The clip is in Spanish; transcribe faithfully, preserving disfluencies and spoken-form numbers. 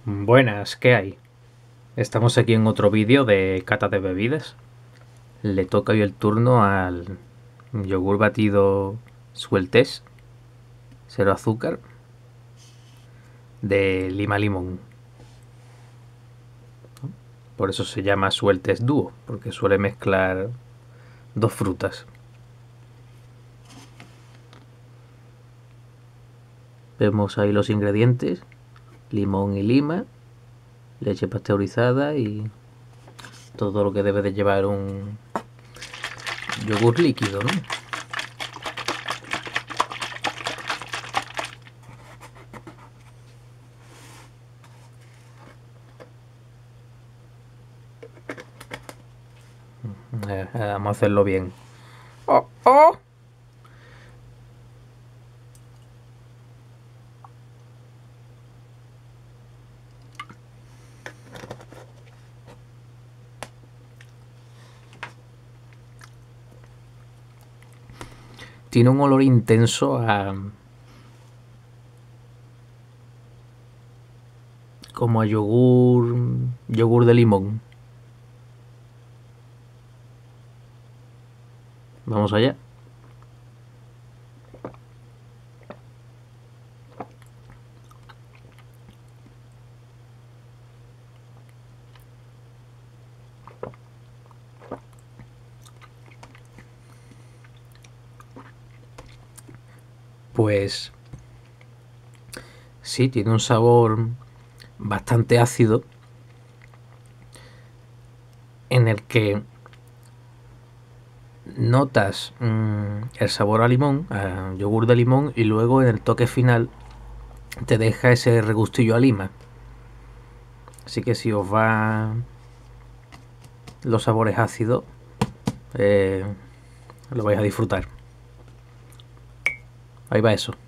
Buenas, ¿qué hay? Estamos aquí en otro vídeo de cata de bebidas. Le toca hoy el turno al yogur batido Sueltés, cero azúcar, de lima limón. Por eso se llama Sueltés dúo, porque suele mezclar dos frutas. Vemos ahí los ingredientes: limón y lima, leche pasteurizada y todo lo que debe de llevar un yogur líquido, ¿no? Eh, vamos a hacerlo bien. ¡Oh, oh! Tiene un olor intenso a... como a yogur... yogur de limón. Vamos allá. Pues sí, tiene un sabor bastante ácido, en el que notas mmm, el sabor a limón, a yogur de limón, y luego en el toque final te deja ese regustillo a lima. Así que si os va los sabores ácidos, eh, lo vais a disfrutar. Ahí va eso.